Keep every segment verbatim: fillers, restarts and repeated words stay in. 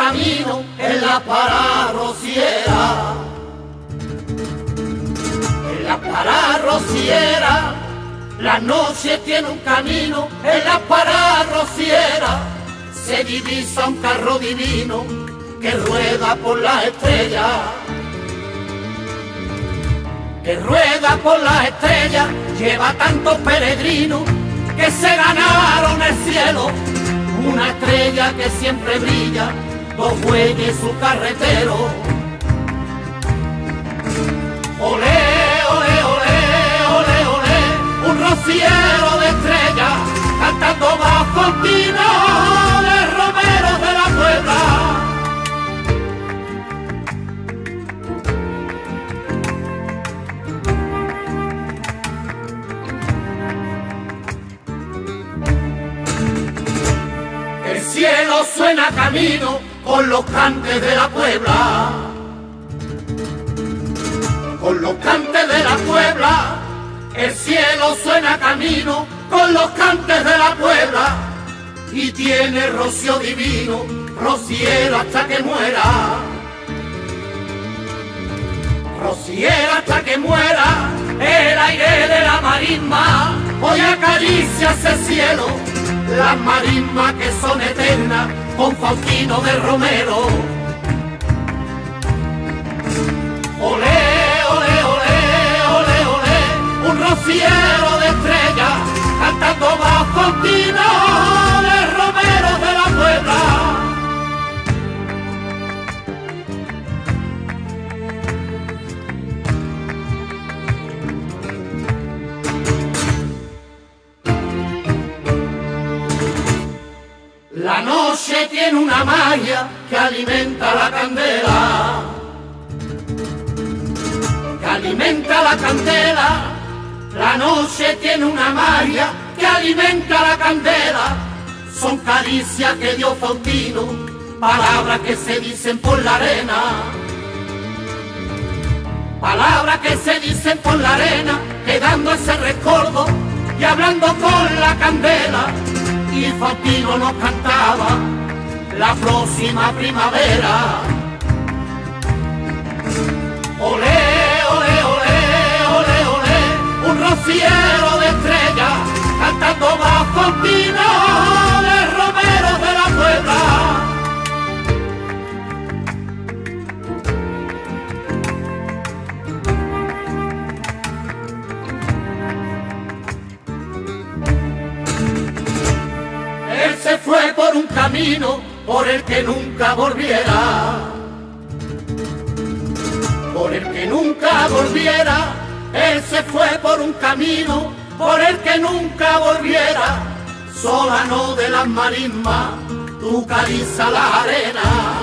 camino en la parada rociera. En la parada rociera, la noche tiene un camino en la parada rociera. Se divisa un carro divino que rueda por las estrellas. Que rueda por las estrellas, lleva tantos peregrinos que se ganaron el cielo. Una estrella que siempre brilla, dos bueyes su carretero. Olé, olé, olé, olé, olé, un rociero de estrellas, cantando bajo el pino de Romero de la Puebla. El cielo suena camino con los cantes de la Puebla. Con los cantes de la Puebla, el cielo suena camino con los cantes de la Puebla. Y tiene rocío divino, rociero hasta que muera. Rociero hasta que muera, el aire de la marisma hoy acaricia ese cielo. Las marismas que son eternas con Faustino de Romero. Olé, olé, olé, olé, olé, un rociero de estrellas cantando bajo Faustino de Romero de la Puebla. La noche tiene una magia que alimenta la candela, que alimenta la candela. La noche tiene una magia que alimenta la candela. Son caricias que dio Faustino, palabras que se dicen por la arena. Palabras que se dicen por la arena, quedando ese recuerdo y hablando con la candela. Y Faustino nos cantaba la próxima primavera. Olé, olé, olé, olé, olé, un rociero de estrellas cantando bajo Faustino de Romero de la Puebla. Él se fue por un camino por el que nunca volviera. Por el que nunca volviera. Él se fue por un camino por el que nunca volviera. Solano de las marismas, tú caliza la arena.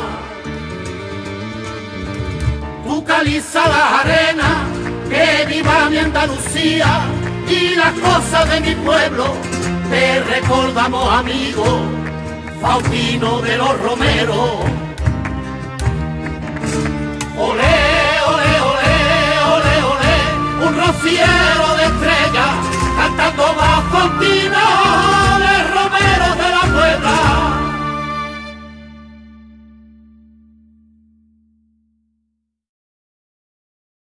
Tú caliza la arena, que viva mi Andalucía y las cosas de mi pueblo. Te recordamos, amigo, Faustino de los Romeros. Olé, olé, olé, olé, olé, un rociero